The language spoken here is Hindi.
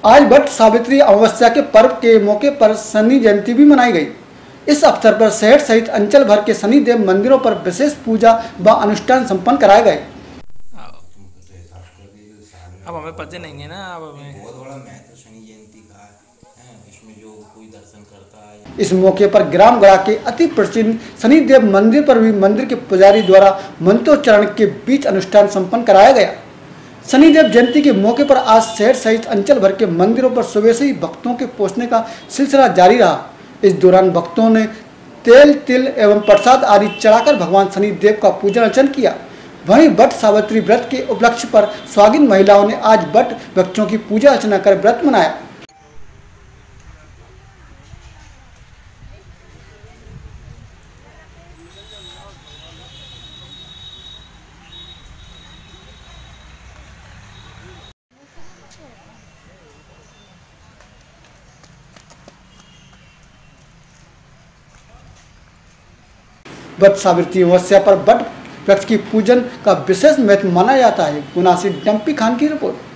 आज वट सावित्री अमावस्या के पर्व के मौके पर शनि जयंती भी मनाई गई। इस अवसर पर शहर सहित अंचल भर के शनिदेव मंदिरों पर विशेष पूजा व अनुष्ठान संपन्न कराए गए। अब हमें पता नहीं है ना, अब हमें बहुत बड़ा महत्व शनि जयंती का है। इसमें जो कोई दर्शन करता है। इस मौके पर ग्राम गड़ा के अति प्राचीन शनिदेव मंदिर पर भी मंदिर के पुजारी द्वारा मंत्रोच्चारण के बीच अनुष्ठान संपन्न कराया गया। शनिदेव जयंती के मौके पर आज शहर सहित अंचल भर के मंदिरों पर सुबह से ही भक्तों के पहुंचने का सिलसिला जारी रहा। इस दौरान भक्तों ने तेल, तिल एवं प्रसाद आदि चढ़ाकर भगवान शनिदेव का पूजन अर्चन किया। वहीं वट सावित्री व्रत के उपलक्ष्य पर स्वागिन महिलाओं ने आज वट वृक्षों की पूजा अर्चना कर व्रत मनाया। वट सावित्री अमावस्या पर वट वृक्ष की पूजन का विशेष महत्व माना जाता है। गुना से डंपी खान की रिपोर्ट।